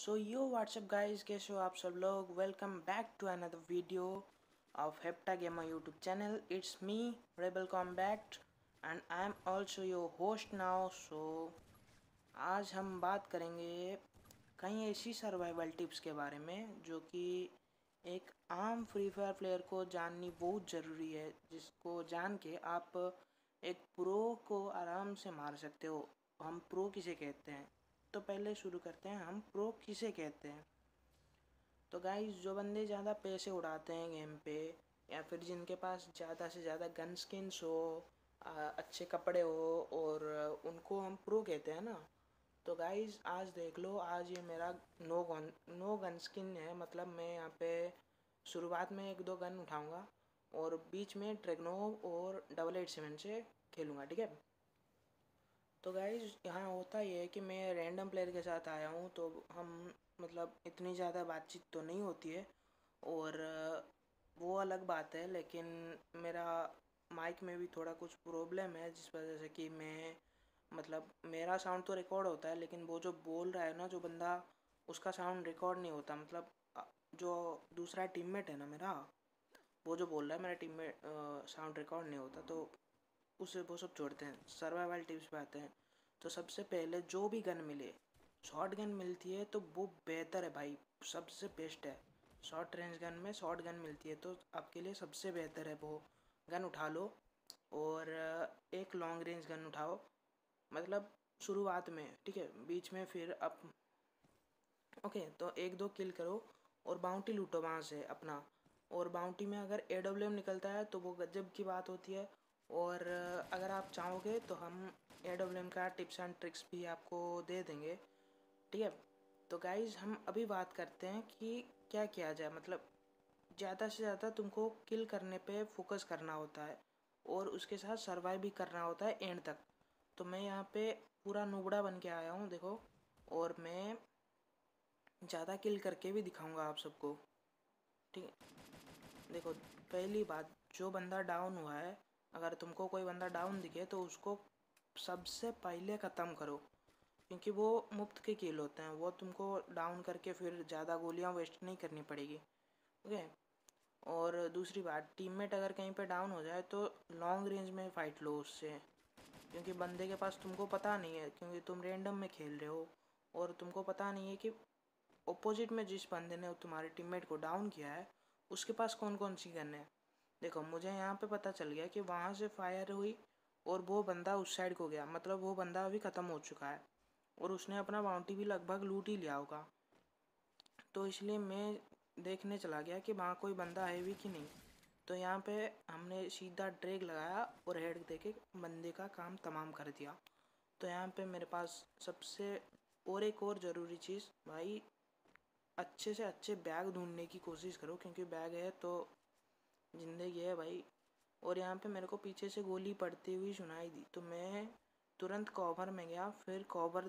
सो यो WhatsApp guys, कैसे हो आप सब लोग। Welcome back to another video of Hepta Gamer YouTube channel. It's me Rebel Combat and I am also your host now. So आज हम बात करेंगे कई ऐसी सर्वाइवल टिप्स के बारे में जो कि एक आम फ्री फायर प्लेयर को जाननी बहुत ज़रूरी है, जिसको जान के आप एक प्रो को आराम से मार सकते हो। हम प्रो किसे कहते हैं, तो पहले शुरू करते हैं हम प्रो किसे कहते हैं। तो गाइस, जो बंदे ज़्यादा पैसे उड़ाते हैं गेम पे, या फिर जिनके पास ज़्यादा से ज़्यादा गन स्किन्स हो, अच्छे कपड़े हो, और उनको हम प्रो कहते हैं ना। तो गाइस आज देख लो, आज ये मेरा नो गन स्किन है। मतलब मैं यहाँ पे शुरुआत में एक दो गन उठाऊंगा और बीच में ट्रेगनोव और 887 से खेलूँगा, ठीक है। तो गाइज यहाँ होता ये है कि मैं रैंडम प्लेयर के साथ आया हूँ, तो हम मतलब इतनी ज़्यादा बातचीत तो नहीं होती है, और वो अलग बात है। लेकिन मेरा माइक में भी थोड़ा कुछ प्रॉब्लम है, जिस वजह से कि मैं मतलब मेरा साउंड तो रिकॉर्ड होता है, लेकिन वो जो बोल रहा है ना, जो बंदा, उसका साउंड रिकॉर्ड नहीं होता। मतलब जो दूसरा टीममेट है ना मेरा, वो जो बोल रहा है, मेरा टीममेट साउंड रिकॉर्ड नहीं होता। तो उसे वो सब छोड़ते हैं, सर्वाइवल टिप्स पे आते हैं। तो सबसे पहले जो भी गन मिले, शॉर्ट गन मिलती है तो वो बेहतर है भाई, सबसे बेस्ट है। शॉर्ट रेंज गन में शॉर्ट गन मिलती है तो आपके लिए सबसे बेहतर है, वो गन उठा लो। और एक लॉन्ग रेंज गन उठाओ, मतलब शुरुआत में, ठीक है। बीच में फिर आप ओके, तो एक दो किल करो और बाउंटी लूटो वहाँ से अपना। और बाउंटी में अगर AWM निकलता है तो वो गजब की बात होती है। और अगर आप चाहोगे तो हम AWM का टिप्स एंड ट्रिक्स भी आपको दे देंगे, ठीक है। तो गाइज हम अभी बात करते हैं कि क्या किया जाए। मतलब ज़्यादा से ज़्यादा तुमको किल करने पे फोकस करना होता है, और उसके साथ सर्वाइव भी करना होता है एंड तक। तो मैं यहाँ पे पूरा नुबड़ा बन के आया हूँ, देखो। और मैं ज़्यादा किल करके भी दिखाऊंगा आप सबको, ठीक है। देखो, पहली बात, जो बंदा डाउन हुआ है, अगर तुमको कोई बंदा डाउन दिखे तो उसको सबसे पहले ख़त्म करो, क्योंकि वो मुफ्त के किल होते हैं। वो तुमको डाउन करके फिर ज़्यादा गोलियां वेस्ट नहीं करनी पड़ेगी, ओके। और दूसरी बात, टीममेट अगर कहीं पे डाउन हो जाए तो लॉन्ग रेंज में फ़ाइट लो उससे, क्योंकि बंदे के पास तुमको पता नहीं है, क्योंकि तुम रेंडम में खेल रहे हो, और तुमको पता नहीं है कि ऑपोजिट में जिस बंदे ने तुम्हारे टीममेट को डाउन किया है उसके पास कौन कौन सी गन है। देखो, मुझे यहाँ पे पता चल गया कि वहाँ से फायर हुई और वो बंदा उस साइड को गया, मतलब वो बंदा अभी ख़त्म हो चुका है और उसने अपना बाउंटी भी लगभग लूट ही लिया होगा। तो इसलिए मैं देखने चला गया कि वहाँ कोई बंदा है भी कि नहीं। तो यहाँ पे हमने सीधा ड्रैग लगाया और हेड देके बंदे का काम तमाम कर दिया। तो यहाँ पे मेरे पास सबसे और एक और ज़रूरी चीज़ भाई, अच्छे से अच्छे बैग ढूंढने की कोशिश करो, क्योंकि बैग है तो ज़िंदगी है भाई। और यहाँ पे मेरे को पीछे से गोली पड़ती हुई सुनाई दी, तो मैं तुरंत कवर में गया, फिर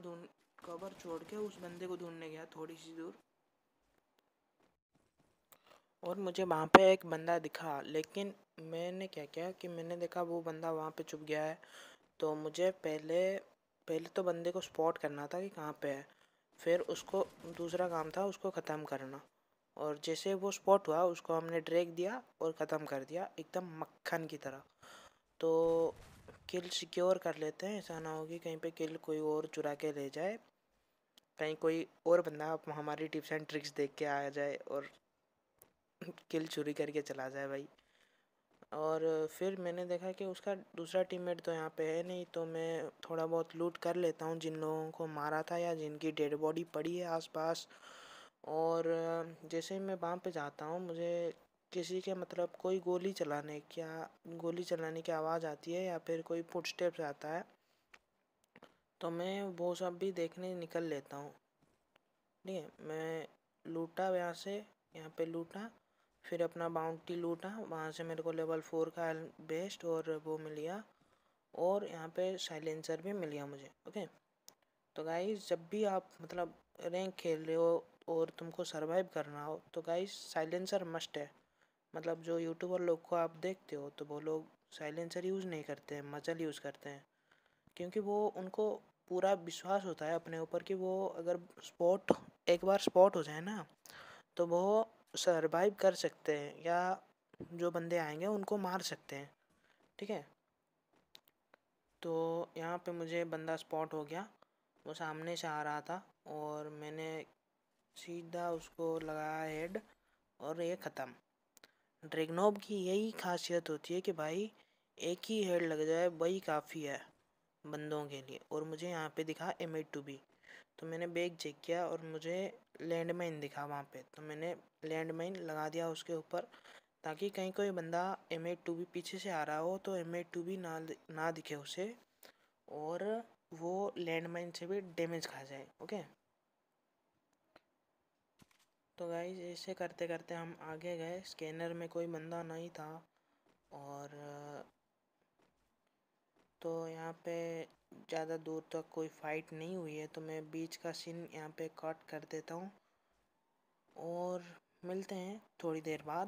कवर छोड़ के उस बंदे को ढूंढने गया थोड़ी सी दूर। और मुझे वहाँ पे एक बंदा दिखा, लेकिन मैंने क्या किया कि मैंने देखा वो बंदा वहाँ पे छुप गया है। तो मुझे पहले पहले तो बंदे को स्पॉट करना था कि कहाँ पे है, फिर उसको दूसरा काम था उसको ख़त्म करना। और जैसे वो स्पॉट हुआ उसको हमने ड्रैग दिया और ख़त्म कर दिया एकदम मक्खन की तरह। तो किल सिक्योर कर लेते हैं, ऐसा ना हो कि कहीं पे किल कोई और चुरा के ले जाए, कहीं कोई और बंदा हमारी टिप्स एंड ट्रिक्स देख के आ जाए और किल चोरी करके चला जाए भाई। और फिर मैंने देखा कि उसका दूसरा टीममेट तो यहाँ पे है नहीं, तो मैं थोड़ा बहुत लूट कर लेता हूँ जिन लोगों को मारा था या जिनकी डेड बॉडी पड़ी है आसपास। और जैसे ही मैं वहाँ पे जाता हूँ, मुझे किसी के मतलब गोली चलाने की आवाज़ आती है या फिर कोई फुटस्टेप्स आता है, तो मैं वो सब भी देखने निकल लेता हूँ, ठीक है। मैं लूटा यहाँ पे लूटा, फिर अपना बाउंटी लूटा, वहाँ से मेरे को लेवल 4 का बेस्ट और वो मिल गया, और यहाँ पे साइलेंसर भी मिल गया मुझे, ओके। तो गाइस, जब भी आप मतलब रैंक खेल रहे हो और तुमको सरवाइव करना हो, तो गाइस साइलेंसर मस्ट है। मतलब जो यूट्यूबर लोग को आप देखते हो, तो वो लोग साइलेंसर यूज़ नहीं करते हैं, मजल यूज़ करते हैं, क्योंकि वो उनको पूरा विश्वास होता है अपने ऊपर कि वो अगर स्पॉट एक बार स्पॉट हो जाए ना तो वो सरवाइव कर सकते हैं या जो बंदे आएंगे उनको मार सकते हैं। ठीक है, तो यहाँ पे मुझे बंदा स्पॉट हो गया, वो सामने से आ रहा था और मैंने सीधा उसको लगाया हेड और ये ख़त्म। ड्रैगनोव की यही खासियत होती है कि भाई एक ही हेड लग जाए वही काफ़ी है बंदों के लिए। और मुझे यहाँ पे दिखा M8 2B, तो मैंने बैग चेक किया और मुझे लैंड माइन दिखा वहाँ पे, तो मैंने लैंड माइन लगा दिया उसके ऊपर ताकि कहीं कोई बंदा M8 2B पीछे से आ रहा हो तो M8 2B ना दिखे उसे और वो लैंड माइन से भी डैमेज खा जाए। ओके, तो गाइस ऐसे करते करते हम आगे गए, स्कैनर में कोई बंदा नहीं था और तो यहाँ पे ज़्यादा दूर तक कोई फाइट नहीं हुई है, तो मैं बीच का सीन यहाँ पे कट कर देता हूँ और मिलते हैं थोड़ी देर बाद।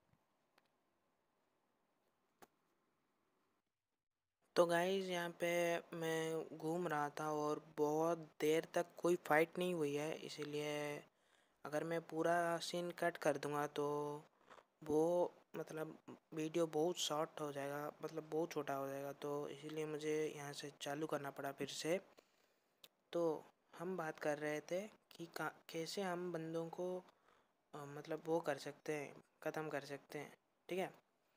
तो गाइस यहाँ पे मैं घूम रहा था और बहुत देर तक कोई फाइट नहीं हुई है, इसीलिए अगर मैं पूरा सीन कट कर दूंगा तो वो मतलब वीडियो बहुत शॉर्ट हो जाएगा, मतलब बहुत छोटा हो जाएगा, तो इसीलिए मुझे यहाँ से चालू करना पड़ा फिर से। तो हम बात कर रहे थे कि कैसे हम बंदों को मतलब वो कर सकते हैं, ख़त्म कर सकते हैं। ठीक है,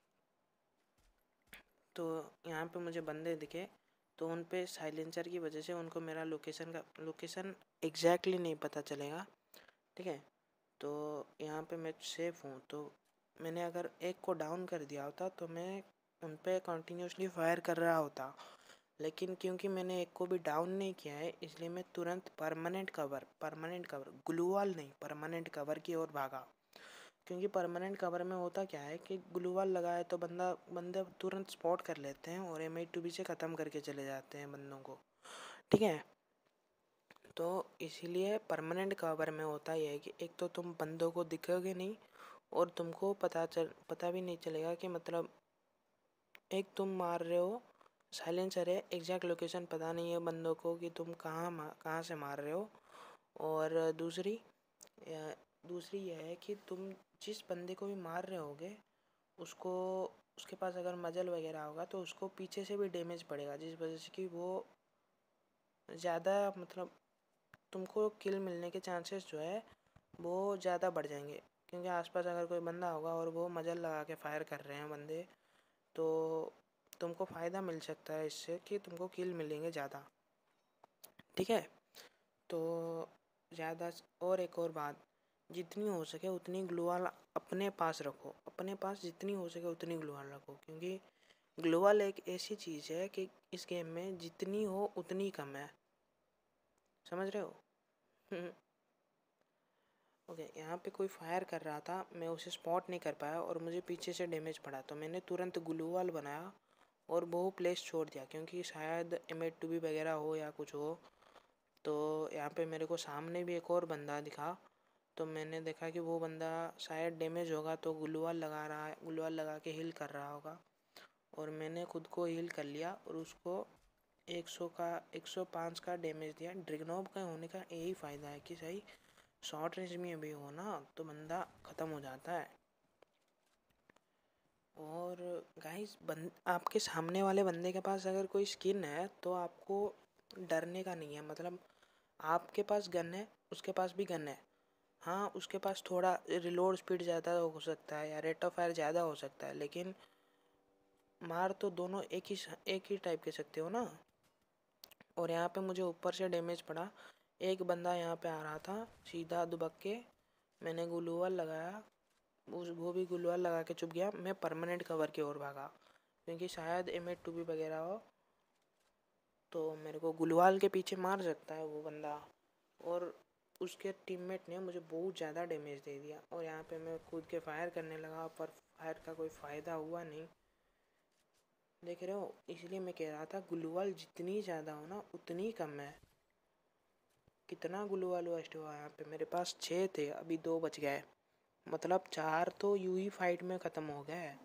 तो यहाँ पे मुझे बंदे दिखे तो उन पे साइलेंसर की वजह से उनको मेरा लोकेशन एग्जैक्टली नहीं पता चलेगा। ठीक है, तो यहाँ पे मैं सेफ हूँ, तो मैंने अगर एक को डाउन कर दिया होता तो मैं उन पे कंटिन्यूसली फायर कर रहा होता, लेकिन क्योंकि मैंने एक को भी डाउन नहीं किया है इसलिए मैं तुरंत परमानेंट कवर ग्लूवाल नहीं परमानेंट कवर की ओर भागा। क्योंकि परमानेंट कवर में होता क्या है कि ग्लूवाल लगाए तो बंदे तुरंत स्पॉट कर लेते हैं और M8 2B से ख़त्म करके चले जाते हैं बंदों को। ठीक है, तो इसीलिए परमानेंट कवर में होता यह है कि एक तो तुम बंदों को दिखोगे नहीं और तुमको पता भी नहीं चलेगा कि मतलब एक तुम मार रहे हो, साइलेंसर है, एग्जैक्ट लोकेशन पता नहीं है बंदों को कि तुम कहाँ से मार रहे हो। और दूसरी यह है कि तुम जिस बंदे को भी मार रहे होगे उसको उसके पास अगर मजल वगैरह होगा तो उसको पीछे से भी डैमेज पड़ेगा, जिस वजह से कि वो ज़्यादा मतलब तुमको किल मिलने के चांसेस जो है वो ज़्यादा बढ़ जाएंगे। क्योंकि आसपास अगर कोई बंदा होगा और वो मजल लगा के फायर कर रहे हैं बंदे तो तुमको फ़ायदा मिल सकता है इससे कि तुमको किल मिलेंगे ज़्यादा। ठीक है, तो ज़्यादा और एक और बात, जितनी हो सके उतनी ग्लूवाल अपने पास रखो, अपने पास जितनी हो सके उतनी ग्लूवाल रखो, क्योंकि ग्लूवाल एक ऐसी चीज़ है कि इस गेम में जितनी हो उतनी कम है। समझ रहे हो? ओके, यहाँ पे कोई फायर कर रहा था, मैं उसे स्पॉट नहीं कर पाया और मुझे पीछे से डैमेज पड़ा, तो मैंने तुरंत ग्लूवाल बनाया और वो प्लेस छोड़ दिया क्योंकि शायद M8 2B वगैरह हो या कुछ हो। तो यहाँ पे मेरे को सामने भी एक और बंदा दिखा, तो मैंने देखा कि वो बंदा शायद डैमेज होगा तो ग्लूवाल लगा रहा है, ग्लूवाल लगा के हील कर रहा होगा और मैंने खुद को हील कर लिया और उसको 105 का डैमेज दिया। ड्रैगनोव का होने का यही फ़ायदा है कि सही शॉर्ट रेंज में भी हो ना तो बंदा ख़त्म हो जाता है। और गाइस आपके सामने वाले बंदे के पास अगर कोई स्किन है तो आपको डरने का नहीं है, मतलब आपके पास गन है उसके पास भी गन है। हाँ, उसके पास थोड़ा रिलोड स्पीड ज़्यादा हो सकता है या रेट ऑफ फायर ज़्यादा हो सकता है, लेकिन मार तो दोनों एक ही टाइप के सकते हो ना। और यहाँ पे मुझे ऊपर से डैमेज पड़ा, एक बंदा यहाँ पे आ रहा था सीधा दुबक के, मैंने ग्लूवाल लगाया, वो भी ग्लूवाल लगा के चुप गया, मैं परमानेंट कवर की ओर भागा क्योंकि शायद M8 2B वगैरह हो तो मेरे को ग्लूवाल के पीछे मार सकता है वो बंदा। और उसके टीममेट ने मुझे बहुत ज़्यादा डैमेज दे दिया और यहाँ पे मैं कूद के फायर करने लगा पर फायर का कोई फ़ायदा हुआ नहीं। देख रहे हो, इसलिए मैं कह रहा था ग्लूवाल जितनी ज़्यादा हो ना उतनी कम है। कितना ग्लूवाल वेस्ट हुआ यहाँ पे, मेरे पास 6 थे, अभी 2 बच गए, मतलब 4 तो यूं ही फाइट में ख़त्म हो गए।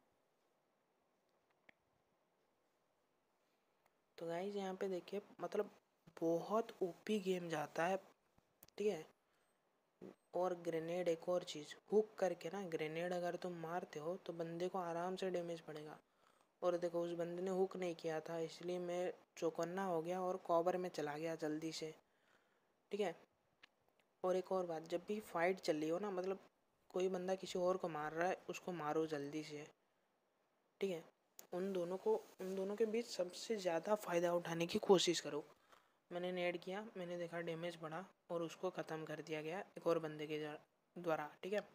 तो गाइस यहाँ पे देखिए मतलब बहुत ओपी गेम जाता है, ठीक है। और ग्रेनेड, एक और चीज़, हुक करके ना ग्रेनेड अगर तुम मारते हो तो बंदे को आराम से डैमेज पड़ेगा। और देखो उस बंदे ने हुक नहीं किया था, इसलिए मैं चौकन्ना हो गया और कवर में चला गया जल्दी से, ठीक है। और एक और बात, जब भी फाइट चल रही हो ना, मतलब कोई बंदा किसी और को मार रहा है, उसको मारो जल्दी से, ठीक है। उन दोनों के बीच सबसे ज़्यादा फ़ायदा उठाने की कोशिश करो। मैंने नेड किया, मैंने देखा डैमेज बढ़ा और उसको ख़त्म कर दिया गया एक और बंदे के द्वारा, ठीक है।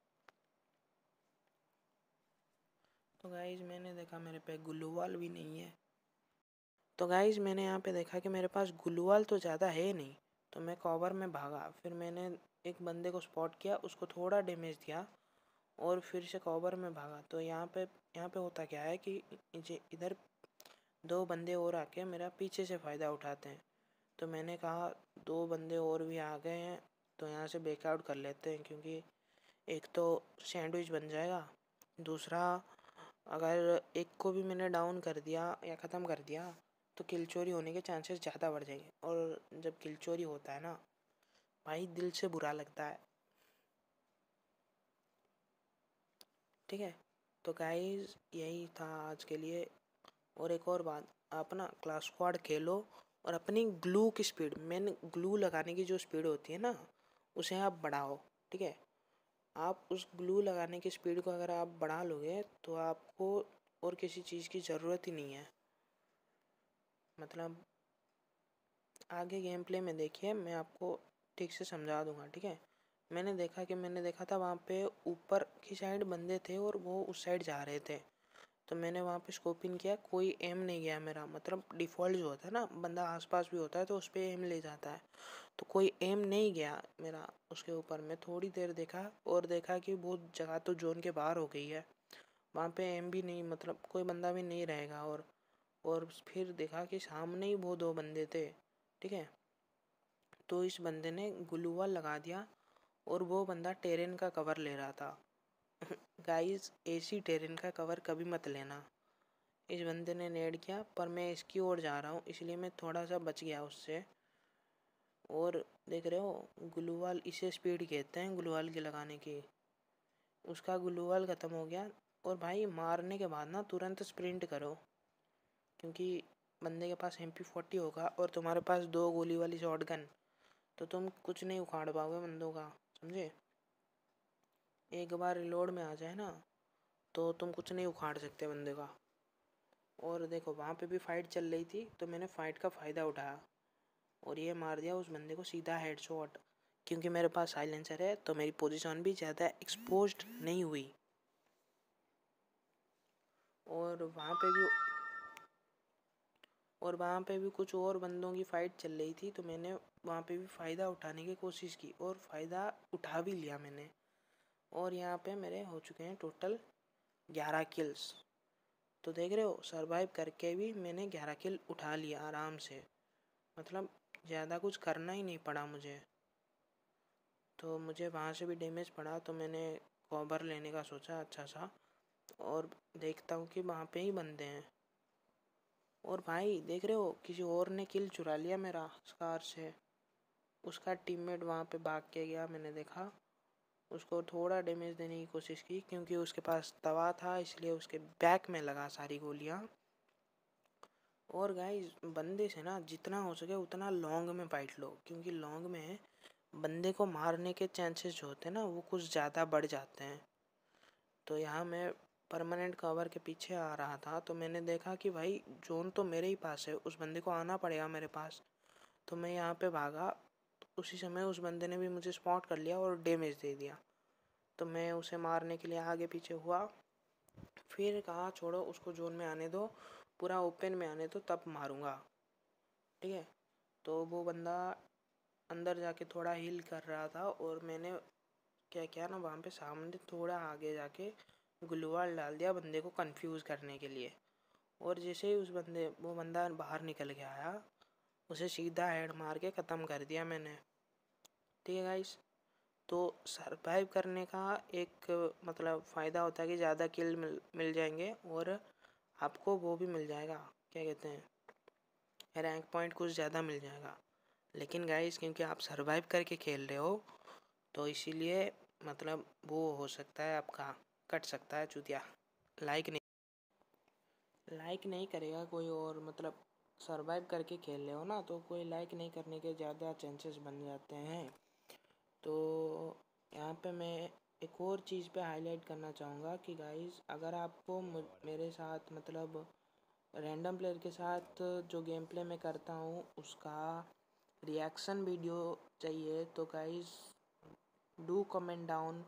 तो गाइज मैंने देखा मेरे पे ग्लूवाल भी नहीं है, तो गाइज मैंने यहाँ पे देखा कि मेरे पास ग्लूवाल तो ज़्यादा है नहीं, तो मैं कवर में भागा। फिर मैंने एक बंदे को स्पॉट किया, उसको थोड़ा डैमेज दिया और फिर से कवर में भागा। तो यहाँ पे होता क्या है कि इधर दो बंदे और आके मेरा पीछे से फ़ायदा उठाते हैं। तो मैंने कहा दो बंदे और भी आ गए हैं तो यहाँ से बैकआउट कर लेते हैं, क्योंकि एक तो सैंडविच बन जाएगा, दूसरा अगर एक को भी मैंने डाउन कर दिया या ख़त्म कर दिया तो किल चोरी होने के चांसेस ज़्यादा बढ़ जाएंगे। और जब किल चोरी होता है ना भाई, दिल से बुरा लगता है, ठीक है। तो गाइस यही था आज के लिए। और एक और बात, आप ना क्लास स्क्वाड खेलो और अपनी ग्लू की स्पीड, मेन ग्लू लगाने की जो स्पीड होती है ना, उसे आप बढ़ाओ, ठीक है। आप उस ग्लू लगाने की स्पीड को अगर आप बढ़ा लोगे तो आपको और किसी चीज़ की ज़रूरत ही नहीं है। मतलब आगे गेम प्ले में देखिए, मैं आपको ठीक से समझा दूंगा, ठीक है। मैंने देखा था वहाँ पे ऊपर की साइड बंदे थे और वो उस साइड जा रहे थे। तो मैंने वहाँ पे स्कोप इन किया, कोई एम नहीं गया मेरा। मतलब डिफ़ॉल्ट जो होता है ना, बंदा आसपास भी होता है तो उस पर एम ले जाता है, तो कोई एम नहीं गया मेरा उसके ऊपर। मैं थोड़ी देर देखा और देखा कि वो जगह तो जोन के बाहर हो गई है, वहाँ पे एम भी नहीं, मतलब कोई बंदा भी नहीं रहेगा। और फिर देखा कि सामने ही वो दो बंदे थे, ठीक है। तो इस बंदे ने ग्लूवाल लगा दिया और वो बंदा टेरेन का कवर ले रहा था। गाइस ऐसी टेरेन का कवर कभी मत लेना। इस बंदे ने नेड किया पर मैं इसकी ओर जा रहा हूँ, इसलिए मैं थोड़ा सा बच गया उससे। और देख रहे हो ग्लूवाल, इसे स्पीड कहते हैं ग्लूवाल की लगाने की। उसका ग्लूवाल ख़त्म हो गया। और भाई मारने के बाद ना तुरंत स्प्रिंट करो, क्योंकि बंदे के पास MP40 होगा और तुम्हारे पास दो गोली वाली शॉटगन, तो तुम कुछ नहीं उखाड़ पाओगे बंदों का, समझे। एक बार रिलोड में आ जाए ना तो तुम कुछ नहीं उखाड़ सकते बंदे का। और देखो वहाँ पे भी फाइट चल रही थी तो मैंने फाइट का फ़ायदा उठाया और ये मार दिया उस बंदे को सीधा हेडशॉट। क्योंकि मेरे पास साइलेंसर है तो मेरी पोजीशन भी ज़्यादा एक्सपोज्ड नहीं हुई। और वहाँ पे भी कुछ और बंदों की फ़ाइट चल रही थी, तो मैंने वहाँ पे भी फ़ायदा उठाने की कोशिश की और फ़ायदा उठा भी लिया मैंने। और यहाँ पे मेरे हो चुके हैं टोटल 11 किल्स। तो देख रहे हो सरवाइव करके भी मैंने 11 किल उठा लिया आराम से। मतलब ज़्यादा कुछ करना ही नहीं पड़ा मुझे। तो मुझे वहाँ से भी डैमेज पड़ा तो मैंने कवर लेने का सोचा अच्छा सा, और देखता हूँ कि वहाँ पे ही बंदे हैं। और भाई देख रहे हो किसी और ने किल चुरा लिया मेरा स्कार से। उसका टीममेट वहाँ पे भाग के गया, मैंने देखा। उसको थोड़ा डैमेज देने की कोशिश की क्योंकि उसके पास तवा था, इसलिए उसके बैक में लगा सारी गोलियाँ। और गाइस बंदे से ना जितना हो सके उतना लॉन्ग में फाइट लो, क्योंकि लॉन्ग में बंदे को मारने के चांसेस जो होते हैं ना वो कुछ ज़्यादा बढ़ जाते हैं। तो यहाँ मैं परमानेंट कवर के पीछे आ रहा था तो मैंने देखा कि भाई जोन तो मेरे ही पास है, उस बंदे को आना पड़ेगा मेरे पास। तो मैं यहाँ पे भागा, उसी समय उस बंदे ने भी मुझे स्पॉट कर लिया और डैमेज दे दिया। तो मैं उसे मारने के लिए आगे पीछे हुआ, फिर कहा छोड़ो उसको जोन में आने दो, पूरा ओपन में आने दो तब मारूंगा, ठीक है। तो वो बंदा अंदर जाके थोड़ा हील कर रहा था और मैंने क्या किया ना, वहाँ पे सामने थोड़ा आगे जाके ग्लूवाल डाल दिया बंदे को कंफ्यूज करने के लिए। और जैसे ही वो बंदा बाहर निकल के आया, उसे सीधा हेड मार के ख़त्म कर दिया मैंने, ठीक है गाइस। तो सरवाइव करने का एक मतलब फ़ायदा होता है कि ज़्यादा किल मिल जाएंगे और आपको वो भी मिल जाएगा, क्या कहते हैं, रैंक पॉइंट कुछ ज़्यादा मिल जाएगा। लेकिन गाइस क्योंकि आप सरवाइव करके खेल रहे हो तो इसीलिए मतलब वो हो सकता है आपका कट सकता है चूतिया। लाइक नहीं करेगा कोई, और मतलब सरवाइव करके खेल रहे हो ना तो कोई लाइक नहीं करने के ज़्यादा चांसेस बन जाते हैं। तो यहाँ पे मैं एक और चीज़ पे हाईलाइट करना चाहूँगा कि गाइस अगर आपको मेरे साथ मतलब रैंडम प्लेयर के साथ जो गेम प्ले मैं करता हूँ उसका रिएक्शन वीडियो चाहिए तो गाइस डू कमेंट डाउन।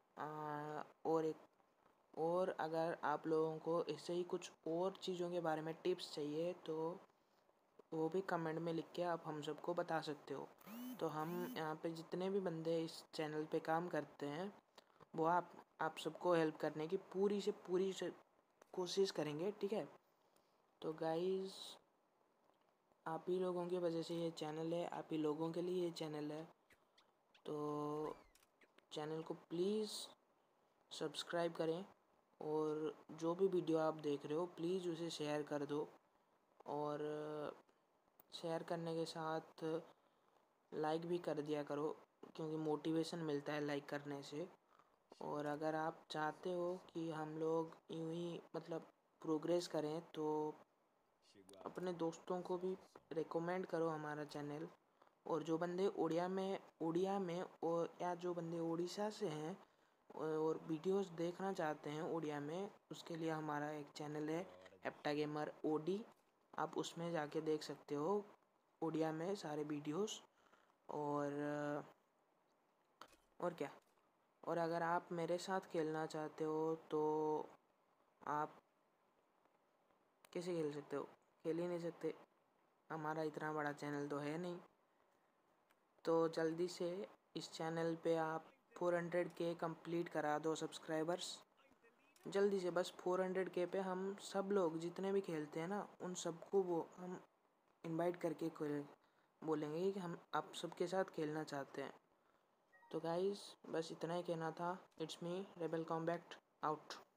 और अगर आप लोगों को इससे ही कुछ और चीज़ों के बारे में टिप्स चाहिए तो वो भी कमेंट में लिख के आप हम सबको बता सकते हो। तो हम यहाँ पे जितने भी बंदे इस चैनल पे काम करते हैं वो आप सबको हेल्प करने की पूरी से कोशिश करेंगे, ठीक है। तो गाइस आप ही लोगों की वजह से ये चैनल है, आप ही लोगों के लिए ये चैनल है। तो चैनल को प्लीज़ सब्सक्राइब करें और जो भी वीडियो आप देख रहे हो प्लीज़ उसे शेयर कर दो। और शेयर करने के साथ लाइक भी कर दिया करो क्योंकि मोटिवेशन मिलता है लाइक करने से। और अगर आप चाहते हो कि हम लोग यूँ ही मतलब प्रोग्रेस करें तो अपने दोस्तों को भी रिकमेंड करो हमारा चैनल। और जो बंदे उड़िया में और या जो बंदे उड़ीसा से हैं और वीडियोस देखना चाहते हैं उड़िया में, उसके लिए हमारा एक चैनल है हेप्टा गेमर ओडी। आप उसमें जाके देख सकते हो उड़िया में सारे वीडियोस। और क्या, और अगर आप मेरे साथ खेलना चाहते हो तो आप कैसे खेल सकते हो? खेल ही नहीं सकते, हमारा इतना बड़ा चैनल तो है नहीं। तो जल्दी से इस चैनल पे आप 400K कंप्लीट करा दो सब्सक्राइबर्स जल्दी से। बस 400K पे हम सब लोग जितने भी खेलते हैं ना उन सबको वो हम इनवाइट करके बोलेंगे कि हम आप सबके साथ खेलना चाहते हैं। तो गाइस बस इतना ही कहना था। It's me Rebel Combat out.